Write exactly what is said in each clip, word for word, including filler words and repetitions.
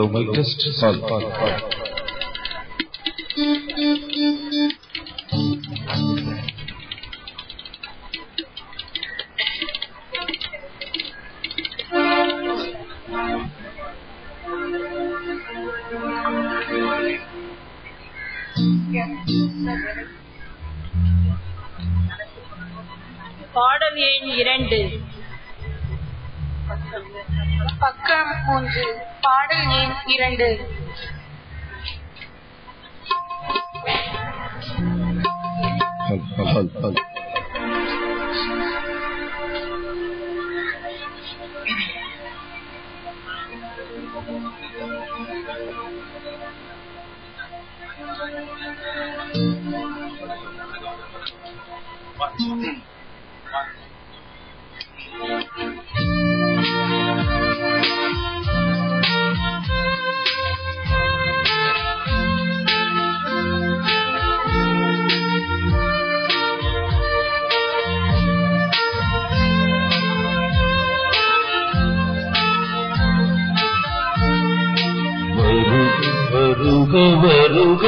Hello, my test. Call, call, call. பாடல் எண் இரண்டு, பக்கம் மூன்று. பாடல் எண் இரண்டு. Hal, hal, hal. வருக வருக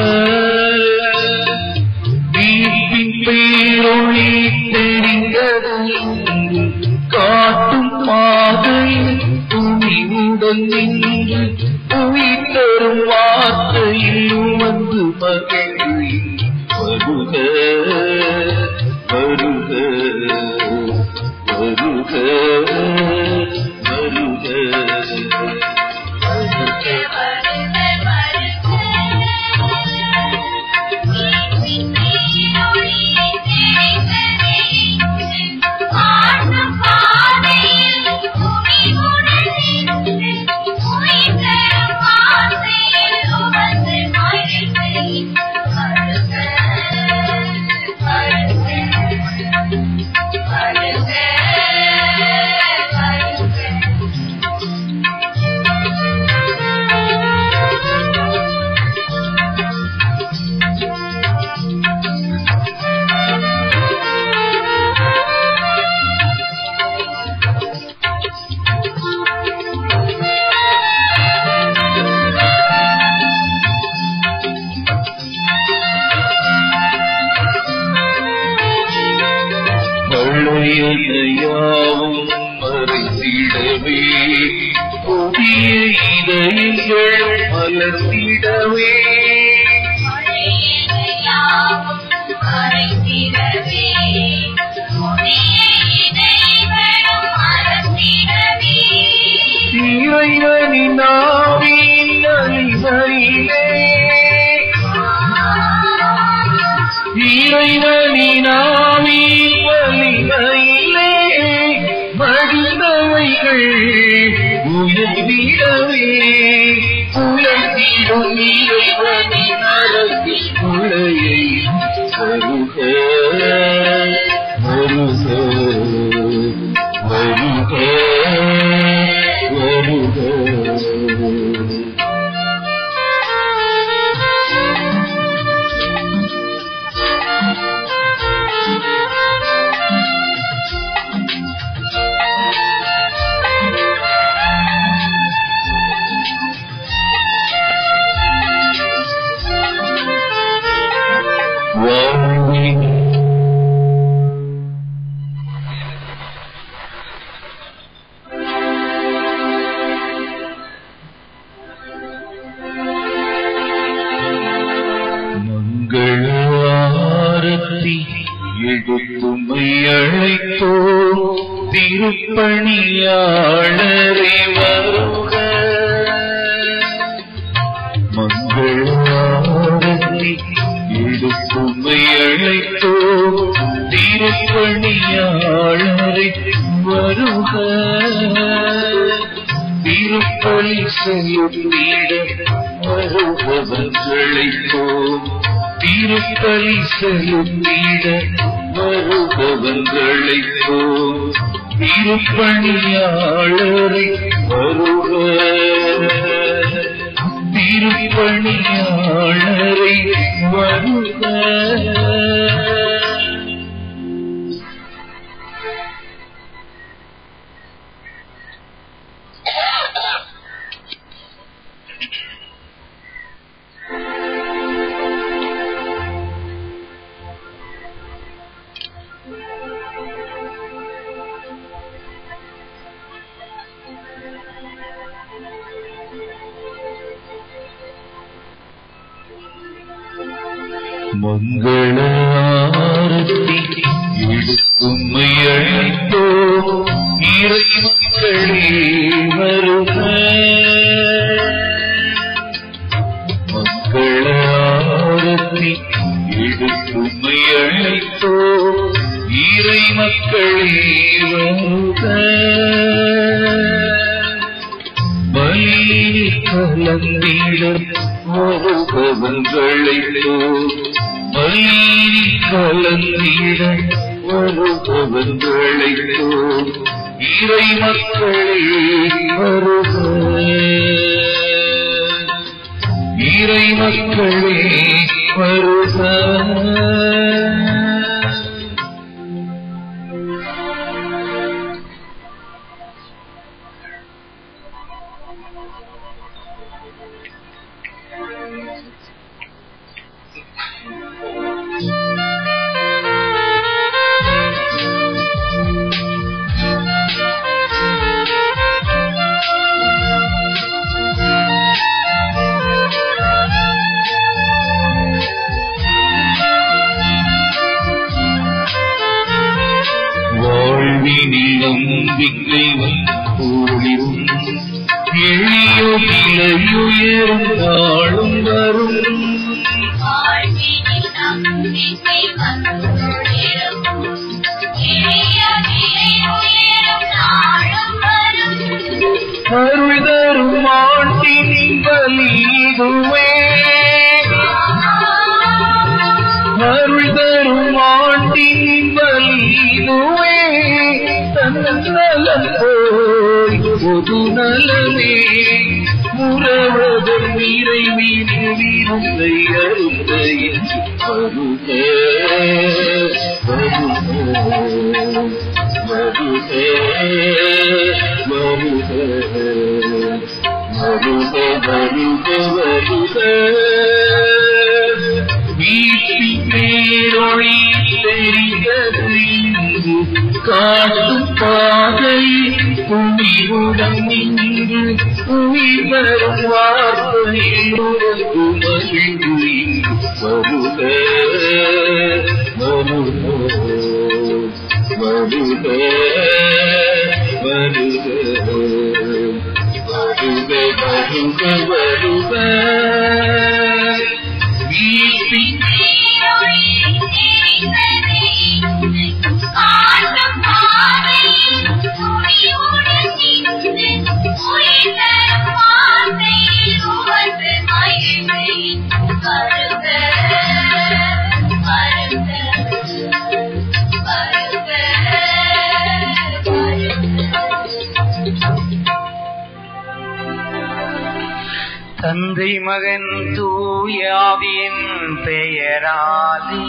தீபின் பேரொளி தெரிந்தது காட்டும் பாதையில் துணிவுடன் நின்று உயிர் தரும் வார்த்தையில் வந்து மகிழ்ச்சி. வருக வருக வருக வருக யாவும் மறைந்திடவே புதிய இதயங்கள் மலர்ந்திடவே இறைவனின் ஆவியின் அழிவரிலே இறைவனின் ஆவியின் வலிமையிலே மடிந்தவைகள் உயர்ந்திடவே உயர்ந்திடும் இறைவனின் அரசின் உலையை வருக வருக வருக வருக. மங்களவாரத்தி எடுத்துமை அழைத்தோ திருப்பணியாளரை வருக. மங்களவாரத்தி எடுத்துமை அழைத்தோ திருப்பணியாளரை வருக. திருப்பலி செலுத்திட வருபவர்களைப்போ திருப்பலி செலுத்திட வருபவர்களைப்போ திருப்பணியாளரை வருக. திருப்பணியாளரை வருக. மங்கள ஆரத்தி எடுக்கும்மை அழைத்தோ இறை மக்களே வருக. மங்கள ஆரத்தி எடுக்கும்மை அழைத்தோ இறை மக்களே வருக. பலி கலந்திட வருபவர்களைத்தோ பலி கலந்திட வருபவர்களைத்தோ இறை மக்களே வருக. இறை மக்களே வருக. நம்பிக்கை கூடிரும் எளியோ இலையுயரும் நாளும் வரும். அருள் தரும் ஆண்டின் பலிதுவே அருள் தரும் ஆண்டின் பலிதுவே நலம் போய் பொது நலமே உறவதன் நீரை மீது வீருந்தை அருந்தை வருக வருக வருக வருக வருக வருக வருக. வீட்டின் பேரொழி தெரிந்தது காட்டும் பாதை துணிவுடன் நின்று உயிர் வரும் வார்த்தையில் உறவு மகிழ்வு வருக வருக வருக வருக வருக வருக வருக. வீட்டின் தந்தை மகன் தூயாவின் பெயராலே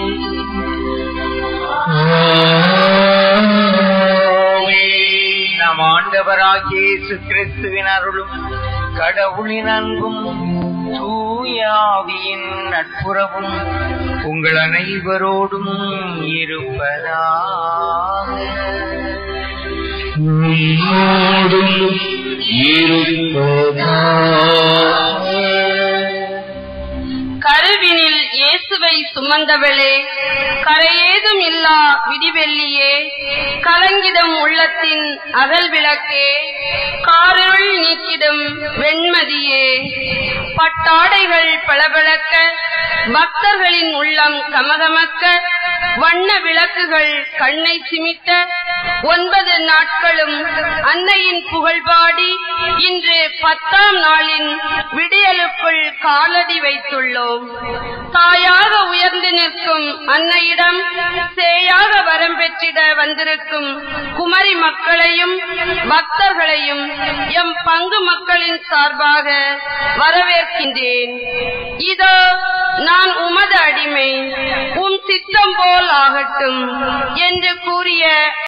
நம் ஆண்டவராகிய இயேசு கிறிஸ்துவின் அருளும் கடவுளின் அன்பும் தூயாவியின் நட்புறவும் உங்கள் அனைவரோடும் இருப்பதாக. கருவினில் இயேசுவை சுமந்தவளே, கரையேதும் இல்லா விடிவெள்ளியே, கலங்கிடும் உள்ளத்தின் அகல் விளக்கே, காரிருள் நீக்கிடும் வெண்மதியே, பட்டாடைகள் பளபளக்க பக்தர்களின் உள்ளம் கமகமக்க வண்ண விளக்குகள் கண்ணை சிமிட்ட ஒன்பது நாட்களும் அன்னையின் புகழ்பாடி இன்று பத்தாம் நாளின் விடியலுக்குள் காலடி வைத்துள்ளோம். தாயாக உயர்ந்து நிற்கும் அன்னையிடம் சேயாக வரம் பெற்றிட வந்திருக்கும் குமரி மக்களையும் பக்தர்களையும் எம் பங்கு மக்களின் சார்பாக வரவேற்கின்றேன். இதோ நான் உமது அடிமை, உம் சித்தம் போல் ஆகட்டும் என்று கூறிய